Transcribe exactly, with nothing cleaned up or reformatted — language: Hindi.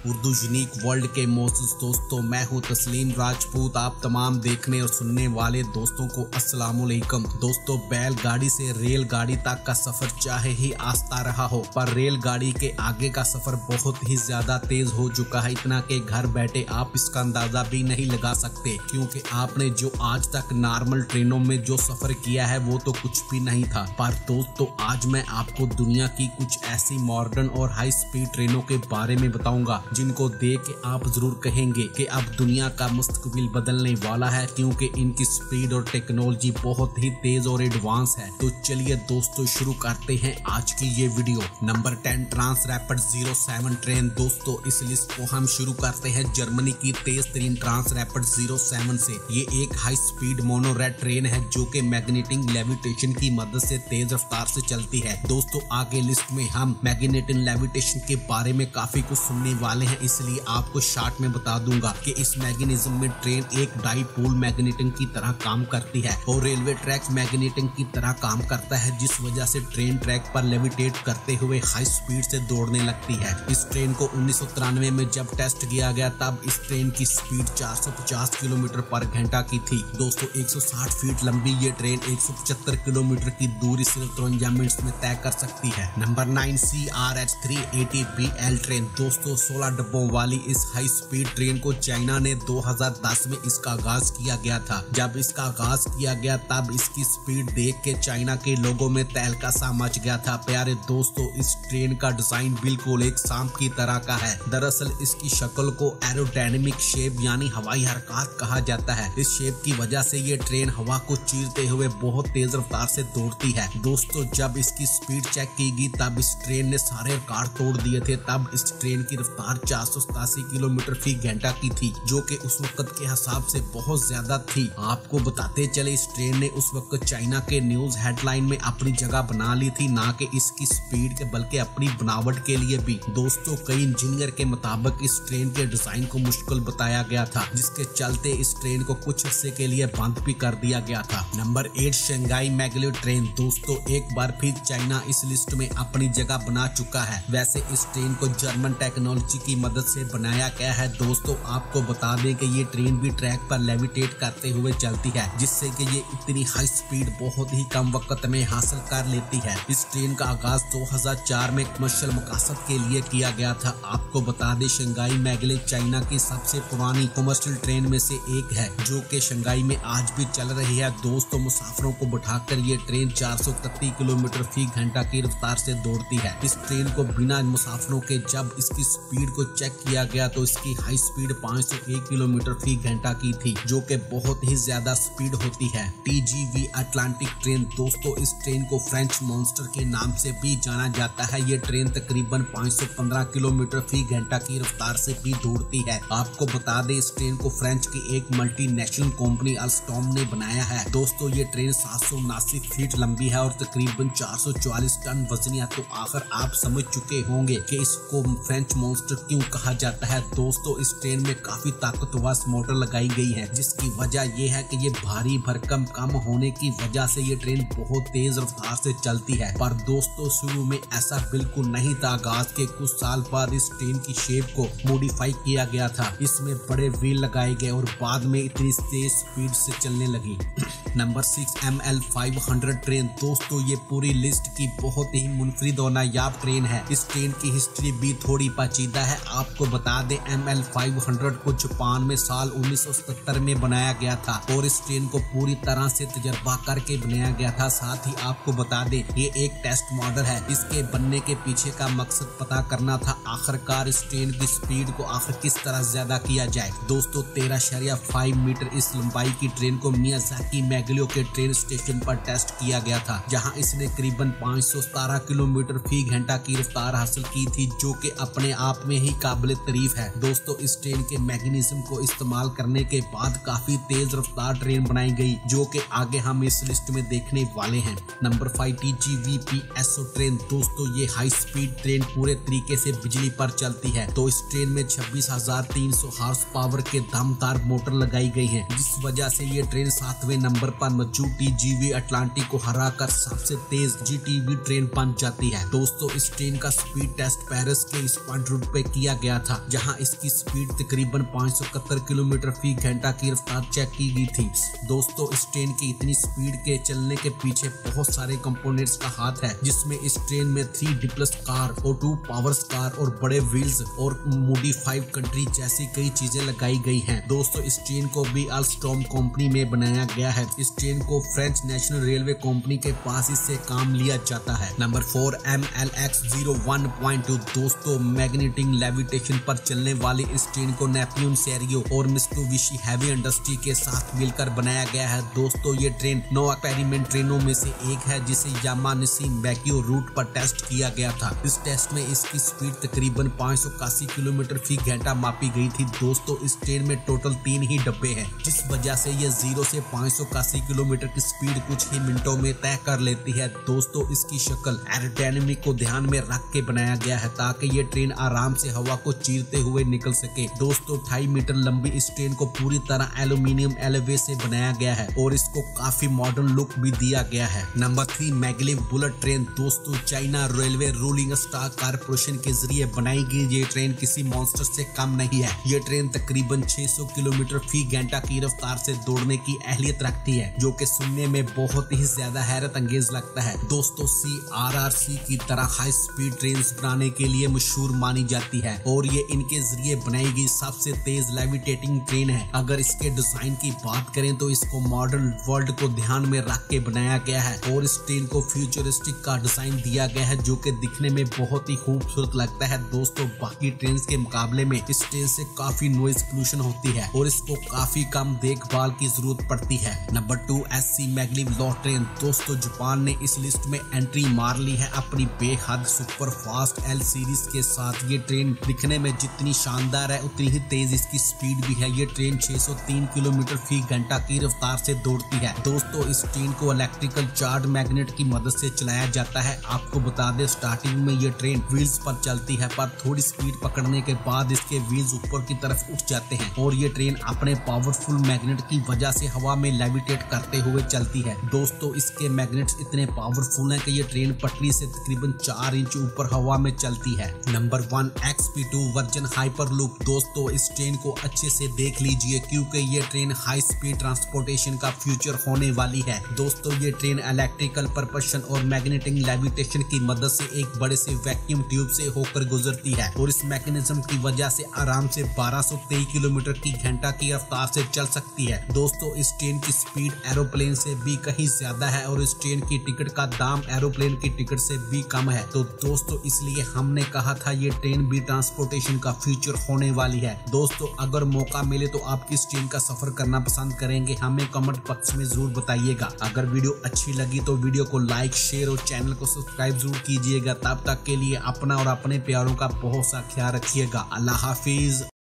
उर्दू यूनिक वर्ल्ड के मोअज़्ज़िज़ दोस्तों, मैं हूं तस्लीम राजपूत। आप तमाम देखने और सुनने वाले दोस्तों को अस्सलाम वालेकुम। दोस्तों, बैलगाड़ी से रेलगाड़ी तक का सफर चाहे ही आस्था रहा हो, पर रेलगाड़ी के आगे का सफर बहुत ही ज्यादा तेज हो चुका है। इतना कि घर बैठे आप इसका अंदाजा भी नहीं लगा सकते, क्योंकि आपने जो आज तक नॉर्मल ट्रेनों में जो सफर किया है वो तो कुछ भी नहीं था। पर दोस्तों, आज मैं आपको दुनिया की कुछ ऐसी मॉडर्न और हाई स्पीड ट्रेनों के बारे में बताऊंगा जिनको देख के आप जरूर कहेंगे कि अब दुनिया का मुस्तकबिल बदलने वाला है, क्योंकि इनकी स्पीड और टेक्नोलॉजी बहुत ही तेज और एडवांस है। तो चलिए दोस्तों, शुरू करते हैं आज की ये video. Number ten, trans rapid zero seven train. दोस्तों, इस लिस्ट को हम शुरू करते हैं जर्मनी की तेज तरीन ट्रांस रैपिड ज़ीरो सेवन से। ये एक हाई स्पीड मोनोरेल ट्रेन है जो कि मैग्नेटिक लेविटेशन की मदद से तेज रफ्तार से चलती है। दोस्तों, आगे लिस्ट में हम मैग्नेटिक लेविटेशन के बारे में काफी कुछ सुनने वाले हैं, इसलिए आपको शॉर्ट में बता दूंगा कि इस मैग्नेटिज्म में ट्रेन एक डाइपोल मैग्नेटिक की तरह काम करती है और रेलवे ट्रैक मैग्नेटिक की तरह काम करता है, जिस वजह से ट्रेन ट्रैक पर लेविटेट करते हुए हाई स्पीड से दौड़ने लगती है। इस ट्रेन को उन्नीस सौ तिरानवे में जब टेस्ट किया गया तब इस ट्रेन की स्पीड चार सौ पचास किलोमीटर पर घंटा की थी। दोस्तों, एक सौ साठ फीट लंबी ये ट्रेन एक सौ पचहत्तर किलोमीटर की दूरी सिर्फ तिरवंजा मिनट में तय कर सकती है। Number nine, C R H three eighty B L train. दोस्तों, सोलह डब्बों वाली इस हाई स्पीड ट्रेन को चाइना ने दो हज़ार दस में इसका आगाज किया गया था। जब इसका आगाज किया गया तब इसकी स्पीड देख के चाइना के लोगों में तहलका सा मच गया था। प्यारे दोस्तों, इस ट्रेन का डिजाइन बिल्कुल एक सांप की तरह का है। दरअसल इसकी शक्ल को एरोडायनेमिक शेप यानी हवाई हरकत कहा जाता है। इस शेप की वजह से ये ट्रेन हवा को चीरते हुए बहुत तेज रफ्तार से दौड़ती है। दोस्तों, जब इसकी स्पीड चेक की गई तब इस ट्रेन ने सारे रिकॉर्ड तोड़ दिए थे। तब इस ट्रेन की रफ्तार चार सौ सतासी किलोमीटर फी घंटा की थी, जो कि उस वक्त के हिसाब से बहुत ज्यादा थी। आपको बताते चले, इस ट्रेन ने उस वक्त चाइना के न्यूज हेडलाइन में अपनी जगह बना ली थी, ना कि इसकी स्पीड के बल्कि अपनी बनावट के लिए भी। दोस्तों, कई इंजीनियर के मुताबिक इस ट्रेन के डिजाइन को मुश्किल बताया गया था, जिसके चलते इस ट्रेन को कुछ अरसे के लिए बंद भी कर दिया गया था। Number eight, Shanghai maglev train. दोस्तों, एक बार फिर चाइना इस लिस्ट में अपनी जगह बना चुका है। वैसे इस ट्रेन को जर्मन टेक्नोलॉजी की मदद से बनाया गया है। दोस्तों, आपको बता दें कि ये ट्रेन भी ट्रैक पर लेविटेट करते हुए चलती है, जिससे कि ये इतनी हाई स्पीड बहुत ही कम वक्त में हासिल कर लेती है। इस ट्रेन का आगाज दो हज़ार चार में कमर्शियल मकसद के लिए किया गया था। आपको बता दें, शंघाई मैगलेव चाइना की सबसे पुरानी कमर्शियल ट्रेन में से एक है, जो कि शंघाई में आज भी चल रही है। दोस्तों, मुसाफिरों को बिठाकर ये ट्रेन चार सौ इकतीस किलोमीटर फी घंटा की रफ्तार से दौड़ती है। इस ट्रेन को बिना मुसाफिरों के जब इसकी स्पीड को चेक किया गया तो इसकी हाई स्पीड पाँच सौ एक किलोमीटर फी घंटा की थी, जो कि बहुत ही ज्यादा स्पीड होती है। T G V Atlantic train. दोस्तों, इस ट्रेन को फ्रेंच मॉन्स्टर के नाम से भी जाना जाता है। ये ट्रेन तकरीबन पाँच सौ पंद्रह किलोमीटर फी घंटा की रफ्तार से भी दौड़ती है। आपको बता दें, इस ट्रेन को फ्रेंच की एक मल्टीनेशनल कंपनी अल्स्टॉम ने बनाया है। दोस्तों, ये ट्रेन सात सौ उनासी फीट लंबी है और तकरीबन चार सौ चालीस टन वजनी है। तो आखिर आप समझ चुके होंगे कि इसको फ्रेंच मॉन्स्टर क्यों कहा जाता है। दोस्तों, इस ट्रेन में काफी ताकतवर मोटर लगाई गई है, जिसकी वजह यह है कि ये भारी भरकम कम होने की वजह से ये ट्रेन बहुत तेज रफ्तार से चलती है। पर दोस्तों, शुरू में ऐसा बिल्कुल नहीं था। आगाज के कुछ साल बाद इस ट्रेन की शेप को मॉडिफाई किया गया था। इसमें बड़े व्हील लगाए गए और बाद में इतनी तेज स्पीड से चलने लगी। Number six, M L five hundred train. दोस्तों, ये पूरी लिस्ट की बहुत ही मुनफरिद और नायाब ट्रेन है। इस ट्रेन की हिस्ट्री भी थोड़ी पेचीदा है। आपको बता दें, एम एल फाइव हंड्रेड को जापान में साल उन्नीस सौ सत्तर में बनाया गया था और इस ट्रेन को पूरी तरह से तजर्बा करके बनाया गया था। साथ ही आपको बता दें, ये एक टेस्ट मॉडल है। इसके बनने के पीछे का मकसद पता करना था आखिरकार इस ट्रेन की स्पीड को आखिर किस तरह ज्यादा किया जाए। दोस्तों, तेरह शरिया फाइव मीटर इस लंबाई की ट्रेन को मियाजाकी मैगलियो के ट्रेन स्टेशन पर टेस्ट किया गया था, जहां इसने करीबन पाँच सौ सतारह किलोमीटर फी घंटा की रफ्तार हासिल की थी, जो कि अपने आप में ही काबिल तारीफ है। दोस्तों, इस ट्रेन के मैकेनिज्म को इस्तेमाल करने के बाद काफी तेज रफ्तार ट्रेन बनाई गई, जो कि आगे हम इस लिस्ट में देखने वाले हैं। Number five, T G V P S O train. दोस्तों, ये हाई स्पीड ट्रेन पूरे तरीके से बिजली पर चलती है। तो इस ट्रेन में छब्बीस हजार तीन सौ हार्स पावर के दमदार मोटर लगाई गई है, जिस वजह से ये ट्रेन सातवें नंबर पर मौजूद टीजीवी अटलांटिक को हराकर सबसे तेज जीटीवी ट्रेन बन जाती है। दोस्तों इस ट्रेन का स्पीड टेस्ट पेरिस के स्पॉट रूट पे किया गया था, जहां इसकी स्पीड तकरीबन पाँच सौ इकहत्तर किलोमीटर फी घंटा की रफ्तार चेक की गई थी। दोस्तों इस ट्रेन की इतनी स्पीड के चलने के पीछे बहुत सारे कंपोनेंट्स का हाथ है, जिसमें इस ट्रेन में थ्री डी प्लस कार और टू पावर्स कार और बड़े व्हील्स और मॉडिफाइड कंट्री जैसी कई चीजें लगाई गई हैं। दोस्तों इस ट्रेन को भी अल्स्टॉम कंपनी में बनाया गया है। इस ट्रेन को फ्रेंच नेशनल रेलवे कंपनी के पास इससे काम लिया जाता है। Number four M L X zero one point two. दोस्तों मैग्नेटिक लेविटेशन पर चलने वाली इस ट्रेन को नेपियन सेरियो और मित्सुबिशी हेवी इंडस्ट्री के साथ मिलकर बनाया गया है। दोस्तों ये ट्रेन नौ एक्सपेरिमेंट ट्रेनों में से एक है, जिसे यामानिशी बैक्यू रूट पर टेस्ट किया गया था। इस टेस्ट में इसकी स्पीड तकरीबन पाँच सौ इक्यासी किलोमीटर फी घंटा मापी गई थी। दोस्तों इस ट्रेन में टोटल तीन ही डब्बे हैं, जिस वजह से ये जीरो से पाँच सौ इक्यासी किलोमीटर की स्पीड कुछ ही मिनटों में तय कर लेती है। दोस्तों इसकी शक्ल एरोडायनामिक को ध्यान में रख के बनाया गया है, ताकि ये ट्रेन आराम से हवा को चीरते हुए निकल सके। दोस्तों ढाई मीटर लंबी इस ट्रेन को पूरी तरह एल्यूमिनियम एलवे से बनाया गया है और इसको काफी मॉडर्न लुक भी दिया गया है। Number three maglev bullet train. दोस्तों China railway rolling stock corporation के जरिए बनाई गई ये ट्रेन किसी मॉन्स्टर से कम नहीं है। ये ट्रेन तकरीबन छह सौ किलोमीटर फी घंटा की रफ्तार से दौड़ने की अहलियत रखती है, जो कि सुनने में बहुत ही ज्यादा हैरत अंगेज लगता है। दोस्तों सी आर आर सी की तरह हाई स्पीड ट्रेन बनाने के लिए मशहूर मानी जाती है और ये इनके जरिए बनाई गई सबसे तेज लेविटेटिंग ट्रेन है। अगर इसके डिजाइन की बात करें तो इसको मॉडर्न वर्ल्ड को ध्यान में रख के बनाया गया है और इस ट्रेन को फ्यूचरिस्टिक का डिजाइन दिया गया है, जो कि दिखने में बहुत ही खूबसूरत लगता है। दोस्तों बाकी ट्रेन के मुकाबले में इस ट्रेन से काफी नॉइज पोल्यूशन होती है और इसको काफी कम देखभाल की जरूरत पड़ती है। Number two S C maglev law train. दोस्तों जापान ने इस लिस्ट में एंट्री मार ली है अपनी बेहद सुपर फास्ट एल सीरीज के साथ। ये ट्रेन दिखने में जितनी शानदार है उतनी ही तेज इसकी स्पीड भी है। ये ट्रेन छह सौ तीन किलोमीटर फी घंटा की रफ्तार से दौड़ती है। दोस्तों इस ट्रेन को इलेक्ट्रिकल चार्ज मैग्नेट की मदद से चलाया जाता है। आपको बता दें स्टार्टिंग में ये ट्रेन व्हील्स पर चलती है, पर थोड़ी स्पीड पकड़ने के बाद इसके व्हील्स ऊपर की तरफ उठ जाते हैं और ये ट्रेन अपने पावरफुल मैग्नेट की वजह से हवा में लेविटेट करते हुए चलती है। दोस्तों इसके मैग्नेट्स इतने पावरफुल हैं कि ये ट्रेन पटरी से तकरीबन चार इंच ऊपर हवा में चलती है। Number one X P two version hyperloop. दोस्तों इस ट्रेन को अच्छे से देख लीजिए, क्योंकि ये ट्रेन हाई स्पीड ट्रांसपोर्टेशन का फ्यूचर होने वाली है। दोस्तों ये ट्रेन इलेक्ट्रिकल परपशन और मैग्नेटिक लेविटेशन की मदद से एक बड़े से वैक्यूम ट्यूब से होकर गुजरती है और इस मैकेनिज्म की वजह से आराम से बारह सौ तेईस किलोमीटर की घंटा की रफ्तार से चल सकती है। दोस्तों इस ट्रेन की स्पीड एरोप्लेन से भी कहीं ज्यादा है और इस ट्रेन की टिकट का दाम एरोप्लेन की टिकट से भी कम है। तो दोस्तों इसलिए हमने कहा था ये ट्रेन भी ट्रांसपोर्टेशन का फ्यूचर होने वाली है। दोस्तों अगर मौका मिले तो आप किस ट्रेन का सफर करना पसंद करेंगे, हमें कमेंट बॉक्स में जरूर बताइएगा। अगर वीडियो अच्छी लगी तो वीडियो को लाइक शेयर और चैनल को सब्सक्राइब जरूर कीजिएगा। तब तक के लिए अपना और अपने प्यारों का बहुत सा ख्याल रखिएगा। अल्लाह हाफिज।